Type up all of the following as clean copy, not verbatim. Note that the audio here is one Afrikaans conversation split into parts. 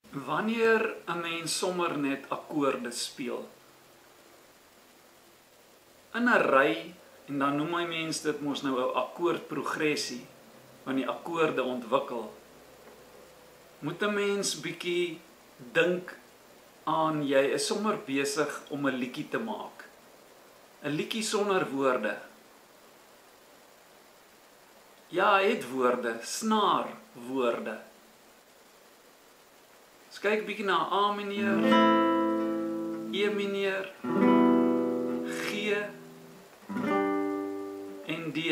Wanneer 'n mens sommer net akkoorde speel in 'n ry, en dan noem my mens dit mos nou 'n akkoordprogressie, want die akkoorde ontwikkel, moet 'n mens bietjie dink aan jy is sommer besig om 'n liedjie te maak. 'n Liedjie sonder woorde. Ja, het woorde, snaarwoorde. Ons kyk bietjie na A mineur, E mineur, G en D.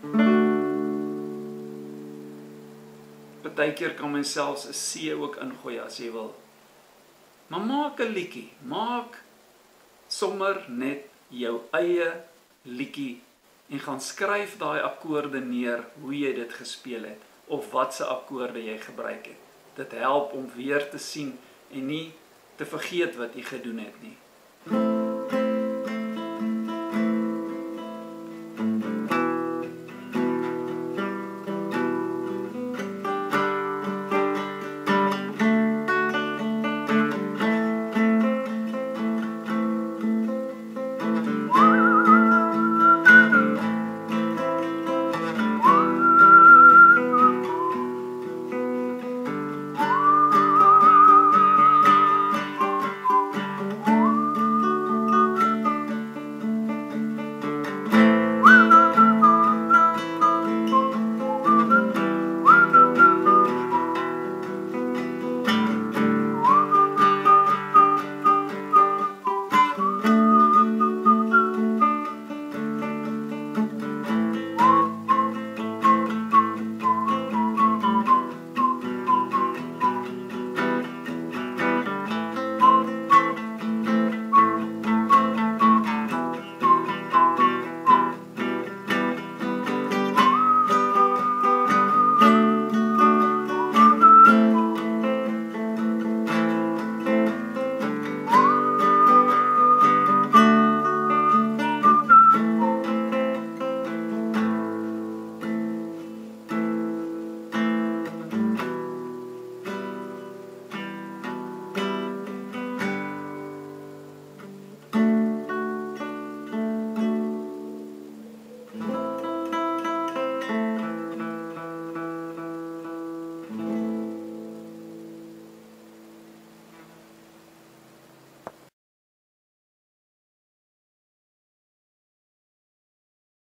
Partykeer kan mens selfs 'n C ook ingooi as jy wil. Maar maak 'n liedjie, maak sommer net jou eie liedjie en gaan skryf daai akkoorde neer hoe jy dit gespeel het of watse akkoorde jy gebruik het. Dit help om weer te sien en nie te vergeet wat jy gedoen het nie.